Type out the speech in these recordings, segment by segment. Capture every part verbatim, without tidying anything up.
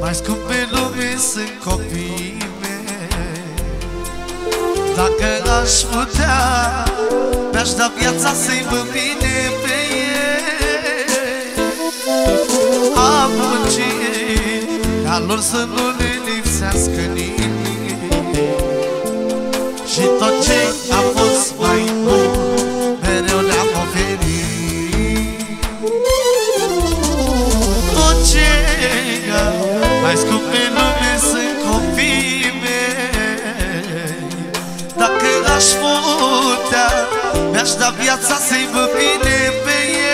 mai scump pe lume sunt copiii mei. Dacă aș putea, mi-aș da viața să-i văd bine pe ei. Am muncit ca lor să nu le lipsească nimic, și tot ce a fost mai bun mereu le-am oferit. Tot ce mai scump pe lume sunt copiii mei. Dacă aș putea, mi-aș da viața să-i văd bine pe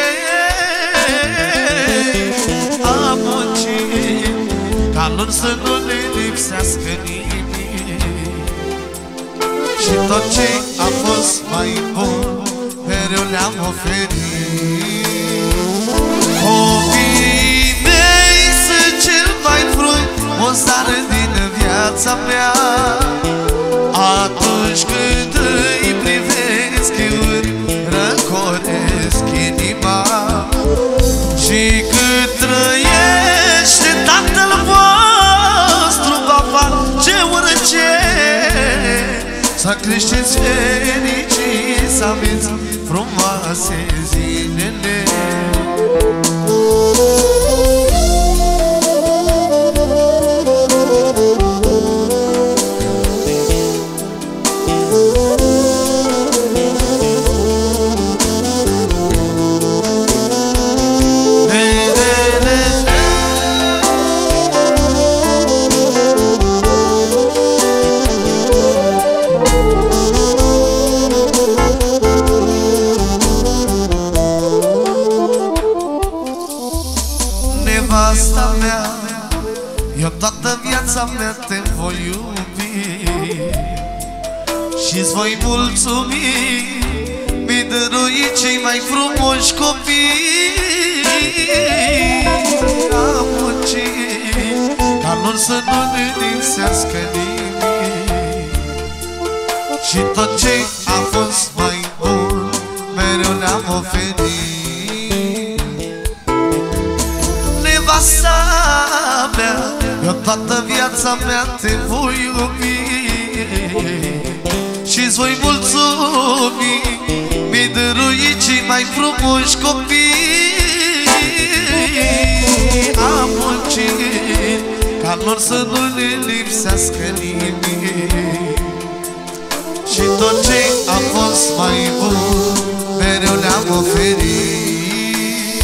ei. Am muncit ca lor să nu le lipsească nimic, și tot ce a fost mai bun mereu le-am oferit. Copiii mei sunt cel mai frumos dar din viața mea. Atunci când îi privesc, îmi răcoresc inima. Și cât trăiește Tatăl vostru, va face orice să creșteți fericiți, să aveți frumoase zilele. Nevasta mea, eu toată viața mea te voi iubi și-ți voi mulțumi. Mi-ai dăruit cei mai frumoși copii. Am muncit ca lor să nu ne lipsească nimic, și tot ce a fost mai bun mereu le-am oferit. Nevasta mea, eu toată viața mea te voi iubi și-ți voi mulțumi. Mi-ai dăruit cei mai frumoși copii. Am muncit ca lor să nu le lipsească nimic, și tot ce a fost mai bun mereu le-am oferit.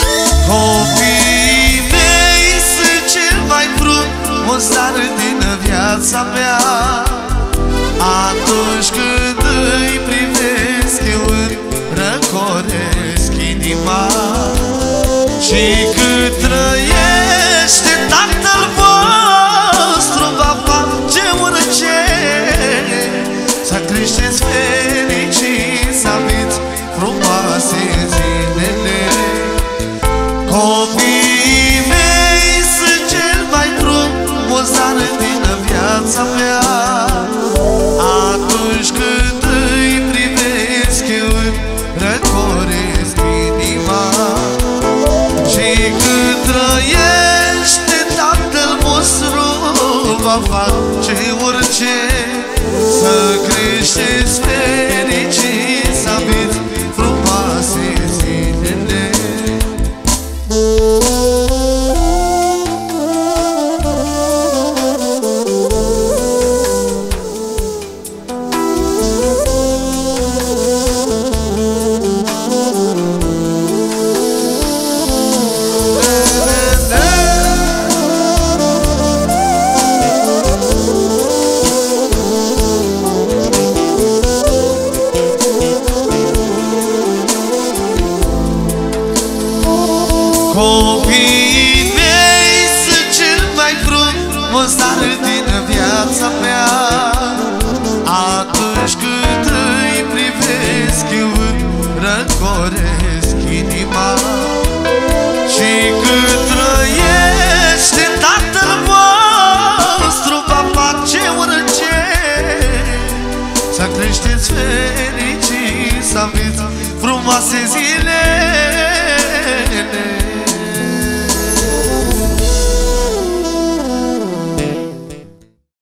Copiii mei sunt cel mai frumos dar din viața mea. Atunci când îi privesc, eu îmi răcoresc inima. Și cât trăiește Tatăl vostru, va face orice să creșteți fericiți, să aveți frumoase zilele. Copiii mei sunt cel mai frumos dar din viața mea. Atunci când îi privesc, eu îmi răcoresc inima. Și cât trăiește Tatăl vostru, va face orice să creșteți fericiți, să aveți frumoase zilele. Copiii mei sunt cel mai frumos dar din viața mea. Atunci când îi privesc, eu îmi răcoresc inima. Și cât trăiește Tatăl vostru, va face orice să creșteți fericiți, să aveți frumoase zile.